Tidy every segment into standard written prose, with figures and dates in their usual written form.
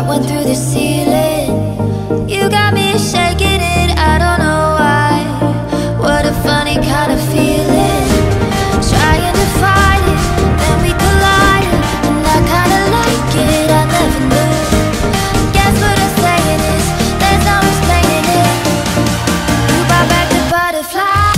heart went through the ceiling. You got me shaking it, I don't know why. What a funny kind of feeling. Trying to fight it, then we collided, and I kinda like it, I never knew. Guess what I'm saying is, there's no explaining it. You brought back the butterflies.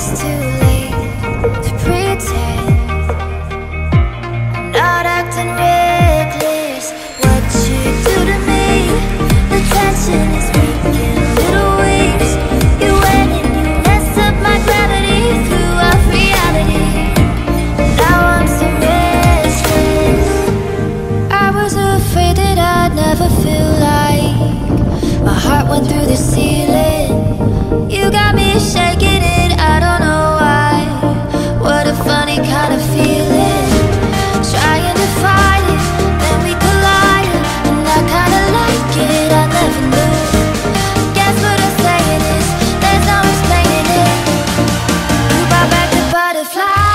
it's too late to pretend. I'm not acting reckless. What you do to me, the tension is making little waves. You went and you messed up my gravity, threw off reality. Now I'm so restless. I was afraid that I'd never feel like my heart went through the ceiling. You got me shaking it, I don't know why. What a funny kind of feeling. Trying to fight it, then we collided, and I kinda like it, I never knew. Guess what I'm saying is, there's no explaining it. You brought back the butterflies.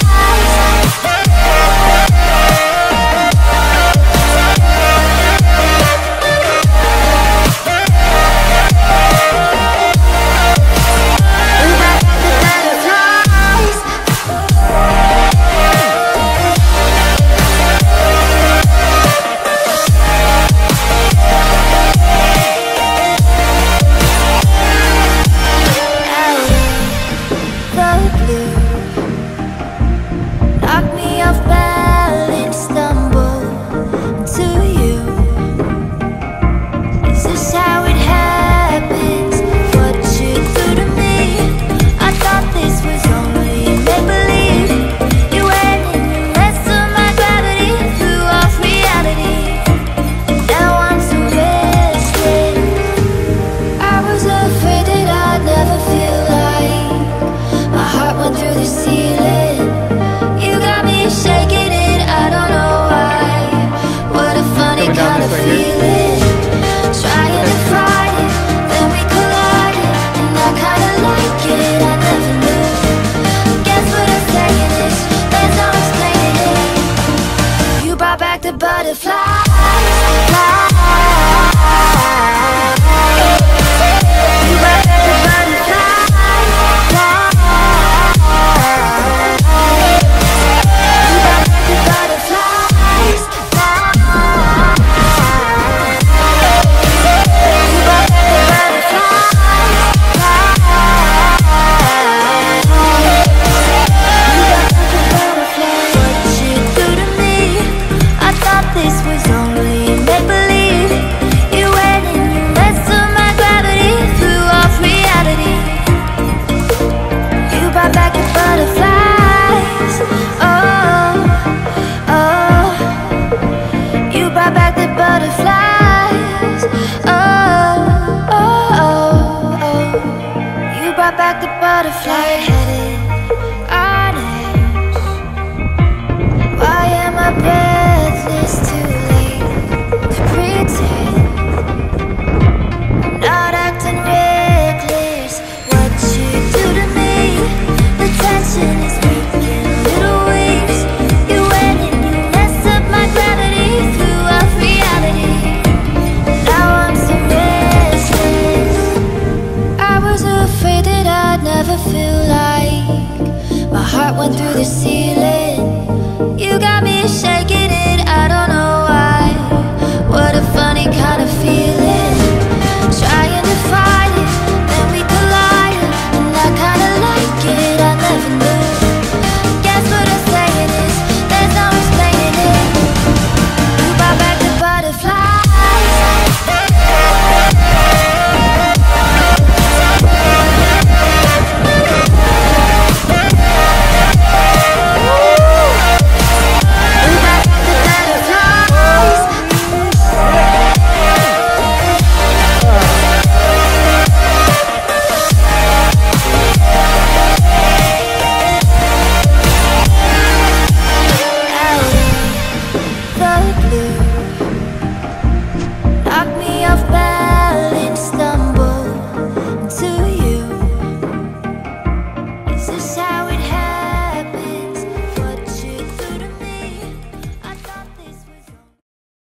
Feel like my heart went through the ceiling.